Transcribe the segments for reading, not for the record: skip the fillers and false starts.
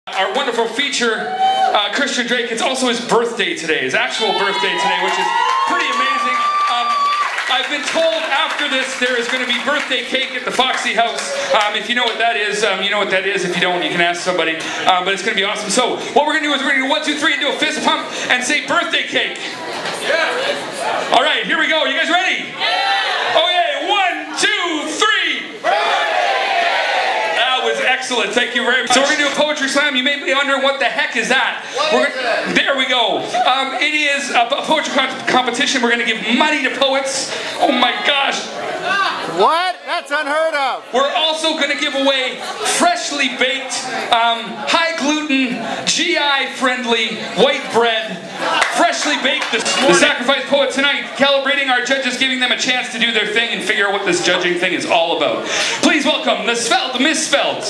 Our wonderful feature, Christian Drake, it's also his birthday today, his actual birthday today, which is pretty amazing. I've been told after this there is going to be birthday cake at the Foxy House. If you know what that is, you know what that is. If you don't, you can ask somebody. But it's going to be awesome. So what we're going to do is we're going to do 1, 2, 3 and do a fist pump and say birthday cake. Yeah. All right, here we go. You guys ready? Yeah. Okay, 1, 2, 3. That was excellent. Thank you very much. So we're going to do a poetry slam. You may be wondering what the heck is that? There we go. It is a poetry competition. We're going to give money to poets. Oh my gosh. What? That's unheard of. We're also going to give away freshly baked, high gluten, GI friendly white bread. Freshly baked this morning. The Sacrifice Poet tonight, calibrating our judges, giving them a chance to do their thing and figure out what this judging thing is all about. Please welcome the Svelte Misfelt.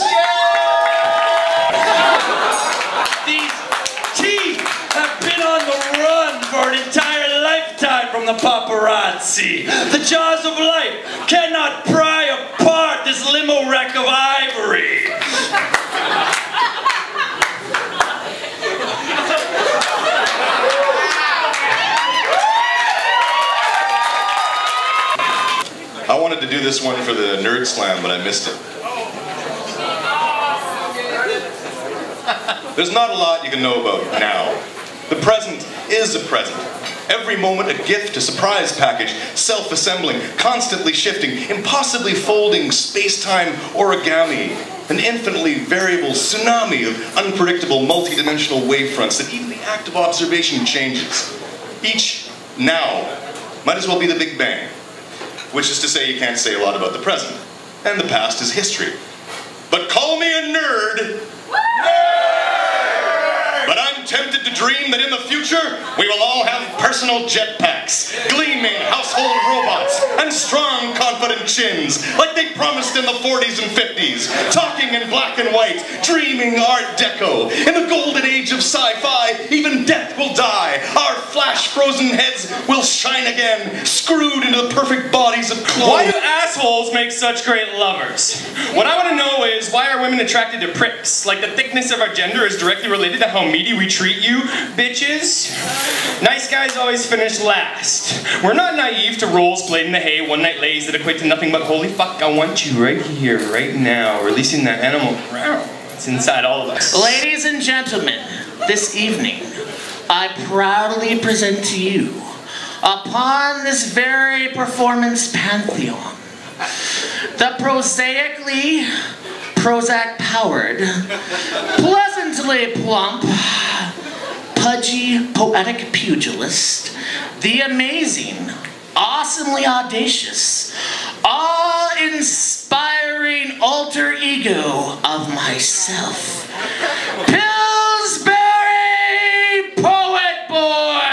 These teeth have been on the run for an entire lifetime from the paparazzi. The jaws of life cannot pry apart this limo wreck of ivory. I wanted to do this one for the Nerd Slam, but I missed it. There's not a lot you can know about now. The present is a present. Every moment a gift, a surprise package, self-assembling, constantly shifting, impossibly folding space-time origami, an infinitely variable tsunami of unpredictable multi-dimensional wavefronts that even the act of observation changes. Each now might as well be the Big Bang. Which is to say you can't say a lot about the present. And the past is history. But call me a nerd! But I'm tempted to dream that in the future, we will all have personal jetpacks, gleaming household robots, and strong, confident chins, like they promised in the 40s and 50s, talking in black and white, dreaming Art Deco. In the golden age of sci-fi, even death will die. Our flash-frozen heads will shine again, screwed into the perfect bodies of clothes. Why do assholes make such great lovers? What I want to know is, why are women attracted to pricks? Like the thickness of our gender is directly related to how meaty we treat you, bitches. Nice guys always finish last. We're not naive to roles played in the hay, one-night lays that equate to nothing but holy fuck, I want you right here, right now, releasing that animal that's inside all of us. Ladies and gentlemen, this evening, I proudly present to you, upon this very performance pantheon, the prosaically Prozac-powered, pleasantly plump, pudgy, poetic pugilist, the amazing, awesomely audacious, awe-inspiring alter ego of myself, Pillsbury Poet Boy!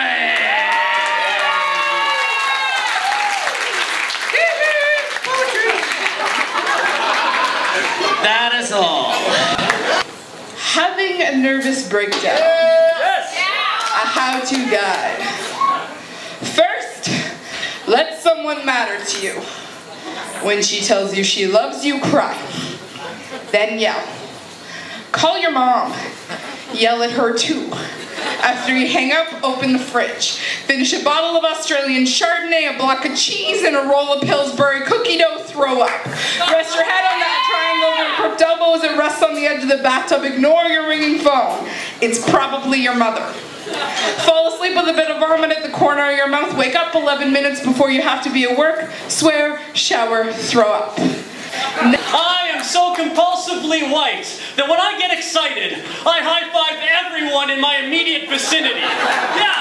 That is all. Having a nervous breakdown. Yes. A how-to guide. First, let someone matter to you. When she tells you she loves you, cry. Then yell. Call your mom. Yell at her too. After you hang up, open the fridge. Finish a bottle of Australian Chardonnay, a block of cheese, and a roll of Pillsbury cookie dough, throw up. Rest your head on that triangle over your crooked elbows and rest on the edge of the bathtub. Ignore your ringing phone. It's probably your mother. Fall asleep with a bit of vomit at the corner of your mouth. Wake up 11 minutes before you have to be at work. Swear, shower, throw up. I am so compulsively white that when I get excited, I high-five everyone in my immediate vicinity. Yeah!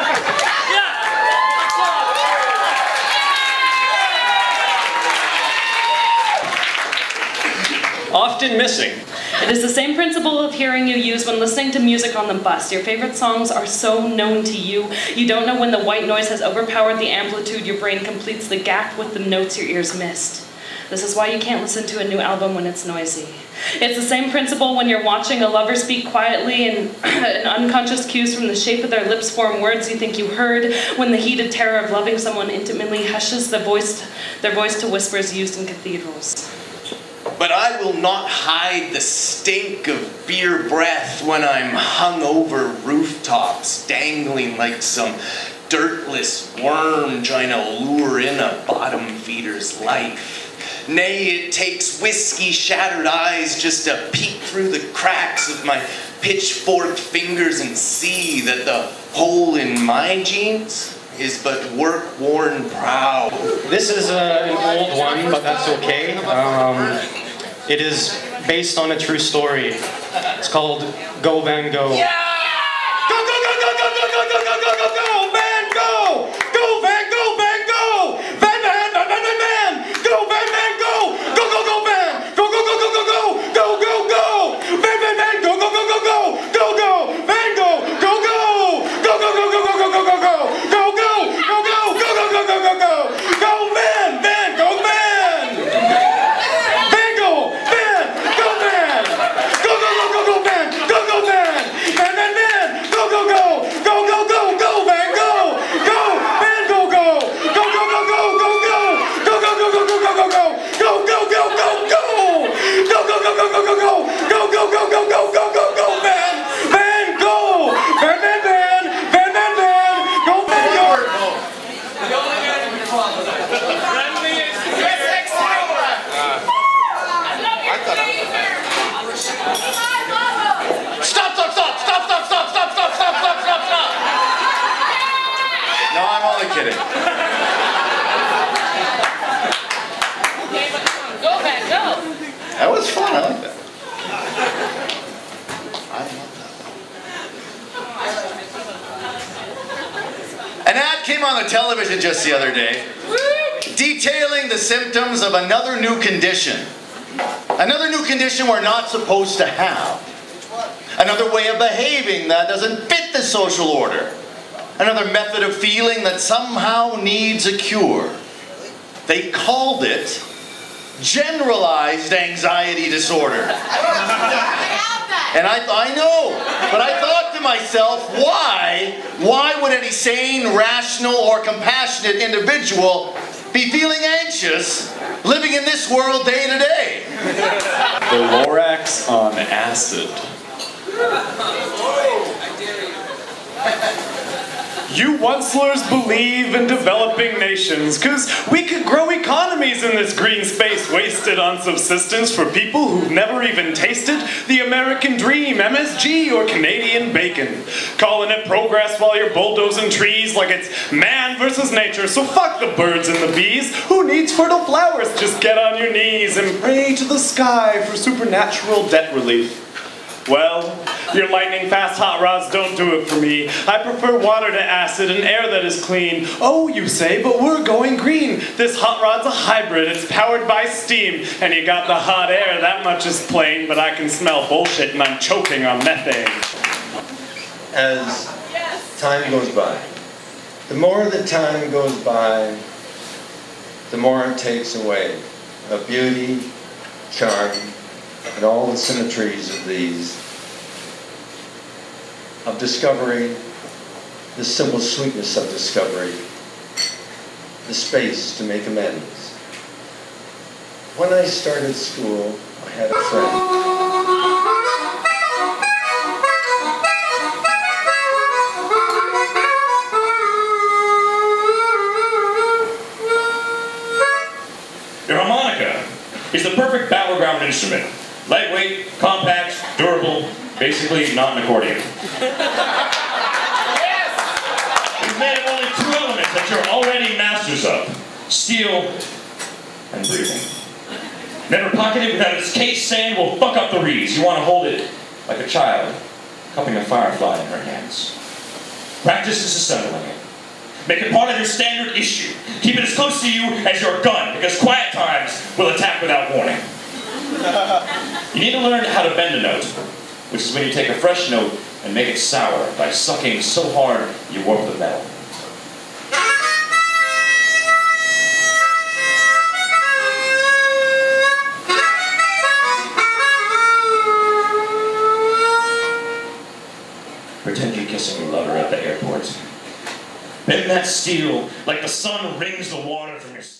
Yeah! Often missing. It is the same principle of hearing you use when listening to music on the bus. Your favorite songs are so known to you, you don't know when the white noise has overpowered the amplitude your brain completes the gap with the notes your ears missed. This is why you can't listen to a new album when it's noisy. It's the same principle when you're watching a lover speak quietly and unconscious cues from the shape of their lips form words you think you heard, when the heated terror of loving someone intimately hushes their voice to whispers used in cathedrals. but I will not hide the stink of beer breath when I'm hung over rooftops, dangling like some dirtless worm trying to lure in a bottom feeder's life. Nay, it takes whiskey-shattered eyes just to peek through the cracks of my pitchforked fingers and see that the hole in my jeans is but work-worn proud. This is an old one, but that's okay. It is based on a true story. It's called Go Van Go. Yeah! Go, go, go, go, go, go, go, go, go, go, go, go, Van, go! Go, Van, go, Van, go! Van, Van, Van, Van, Van, Van! Go, Van, Van, go! Go, go, go, Van! Go, go, go, go, go, go! Go, go, go! Van, Van, Van, go, go, go, go, go! Go, go! Van, go! Go, go! Go, go, go, go, go, go, go, go, go! Go, go! Go, go! Go, go, go, go, go, go! Go, Van! Van! Go, Van! Van, go! Van! Go, Van! Go, go, go, go, go, Van! Go, go, Van! Van, Van, Van! Go, go, go! Go, go, go, go, Van, go! Go! Van, go, go! Go, go, go, go, go, go! Go, go, go, go, go, go, go, go! Go, go, go, go, go! Go, go, go, go, go, go, go! Go, go, go, go, go, go, go, go, Van! Van, go! Van, Van, Van! Van, Van, Van! Go, Van, go! Stop, stop, stop, stop, stop, stop, stop, stop, stop, stop, stop, stop! No, I'm only kidding. Go, Van, go! That was fun. I like that. An ad came on the television just the other day, detailing the symptoms of another new condition. Another new condition we're not supposed to have. Another way of behaving that doesn't fit the social order. Another method of feeling that somehow needs a cure. They called it generalized anxiety disorder. And I know, but I thought to myself, why would any sane, rational, or compassionate individual be feeling anxious living in this world day to day? The Lorax on acid. You oncelers believe in developing nations, cause we could grow economies in this green space wasted on subsistence for people who've never even tasted the American dream, MSG, or Canadian bacon. Calling it progress while you're bulldozing trees like it's man versus nature, so fuck the birds and the bees. Who needs fertile flowers? Just get on your knees and pray to the sky for supernatural debt relief. Well, your lightning fast hot rods don't do it for me. I prefer water to acid and air that is clean. Oh, you say, but we're going green. This hot rod's a hybrid. It's powered by steam. And you got the hot air, that much is plain. But I can smell bullshit and I'm choking on methane. As time goes by, the more the time goes by, the more it takes away of beauty, charm, and all the symmetries of these, of discovery, the simple sweetness of discovery, the space to make amends. When I started school, I had a friend. Your harmonica is the perfect battleground instrument. Lightweight, compact, durable, basically not an accordion. It's made of only two elements that you're already masters of: steel and breathing. Never pocket it without its case saying will fuck up the reeds. You want to hold it like a child cupping a firefly in her hands. Practice disassembling it. Make it part of your standard issue. Keep it as close to you as your gun, because quiet times will attack without warning. You need to learn how to bend a note, which is when you take a fresh note and make it sour by sucking so hard you warp the metal. Pretend you're kissing your lover at the airport. Bend that steel like the sun wrings the water from your